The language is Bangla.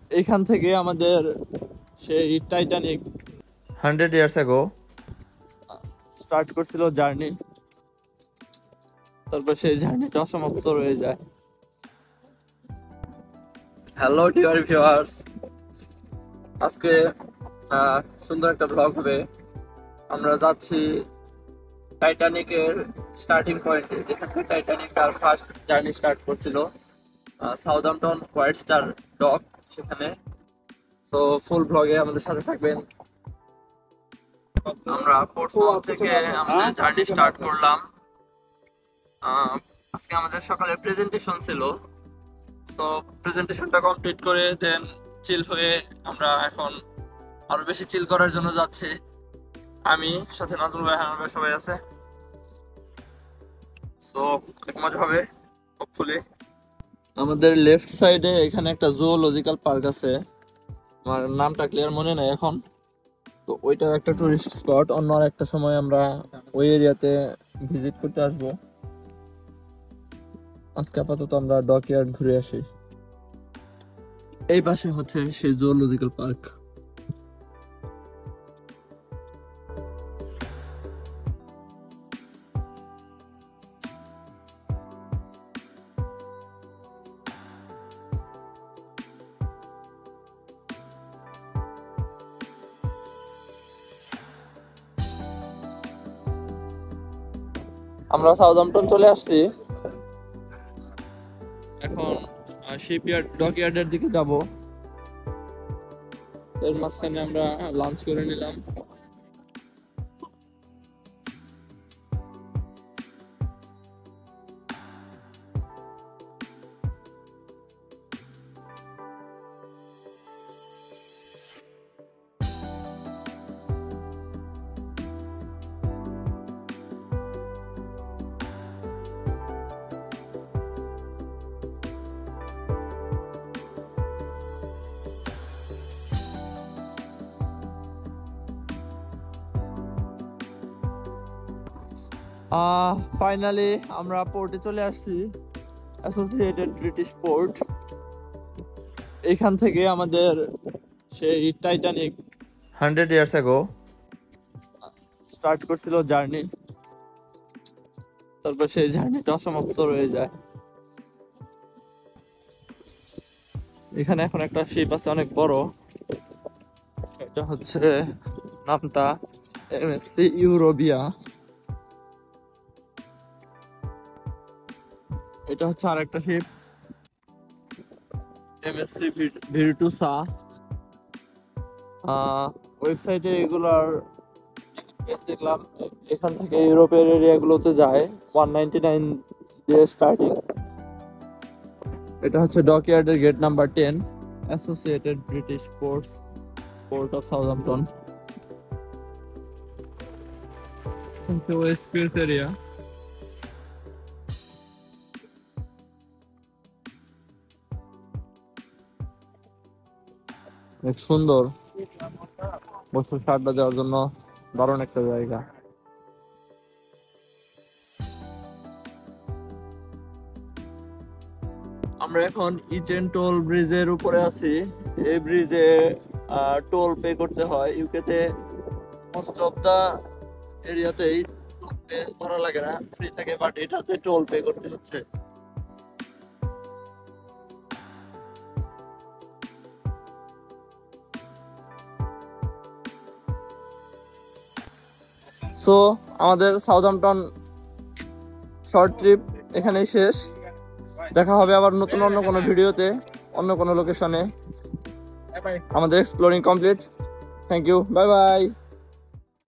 এইখান থেকে আমাদের সেই টাইটানিক 100 years ago স্টার্ট করছিল জার্নি, তারপর সেই জার্নিটা অসমাপ্ত রয়ে যায়। হ্যালো ডিয়ার ভিউয়ার্স, আজকে সুন্দর একটা ব্লগ হবে। আমরা যাচ্ছি টাইটানিকের স্টার্টিং পয়েন্টে, যেখান থেকে টাইটানিক তার ফার্স্ট জার্নি স্টার্ট করছিল, সাউদাম্পটন হোয়াইট স্টার ডক, সেখানে। সো ফুল ব্লগে আমাদের সাথে থাকবেন। আমরা পোর্টসমাউথ থেকে আমাদের জার্নি স্টার্ট করলাম। আজকে আমাদের সকালে প্রেজেন্টেশন ছিল, সো প্রেজেন্টেশনটা কমপ্লিট করে দেন চিল হয়ে আমরা এখন আরো বেশি চিল করার জন্য যাচ্ছি। আমি সাথে নাজমুল ভাই, হানান ভাই সবাই আছে। সো অনেক মজা হবে হোপফুলি। আমাদের লেফট সাইডে এখানে একটা জুওলজিক্যাল পার্ক আছে, আমার নামটা ক্লিয়ার মনে নাই এখন। তো ওইটাও একটা টুরিস্ট স্পট, অন্য আর একটা সময় আমরা ওই এরিয়াতে ভিজিট করতে আসবো। আজকে আপাতত আমরা ডকইয়ার্ড ঘুরে আসি। এই পাশে হচ্ছে সেই জুওলজিক্যাল পার্ক। আমরা সাউদাম্পটন চলে আসছি, এখন শিপইয়ার্ড ডকইয়ার্ডের দিকে যাব। এর মাঝখানে আমরা লাঞ্চ করে নিলাম। ফাইনালি আমরা পোর্টে চলে আসছি, অ্যাসোসিয়েটেড ব্রিটিশ পোর্ট। এইখান থেকে আমাদের সেই টাইটানিক 100 years ago স্টার্ট করছিল জার্নি, তারপর সেই জার্নিটা অসমাপ্ত রয়ে যায়। এখানে এখন একটা শিপ আছে অনেক বড়, এটা হচ্ছে নামটা এমএসসি ইউরোবিয়া। এটা হচ্ছে আরেকটা শিপ এমএসসি ভিরটুসা। ওয়েবসাইটে এগুলার প্রাইস দেখলাম, এখান থেকে ইউরোপের এরিয়াগুলোতে যায় 199 দিয়ে স্টার্টিং। এটা হচ্ছে ডকইয়ার্ডের gate number 10, associated British ports, port of Southampton. West piece area. অনেক সুন্দর, বসে আড্ডা দেওয়ার জন্য দারুণ একটা জায়গা। আমরা এখন ইচেন টোল ব্রিজের উপরে আছি। এই ব্রিজে টোল পে করতে হয়। ইউকেতে মোস্ট অফ দা এরিয়াতেই টোল পে করা লাগে না, ফ্রি থাকে, বাট এটাতে টোল পে করতে হচ্ছে। সো আমাদের সাউদাম্পটন শর্ট ট্রিপ এখানেই শেষ। দেখা হবে আবার নতুন অন্য কোনো ভিডিওতে, অন্য কোনো লোকেশনে। আমাদের exploring complete. Thank you, bye by.